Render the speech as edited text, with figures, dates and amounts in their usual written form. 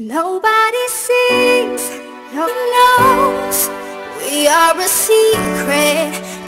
Nobody sees, no one knows. We are a secret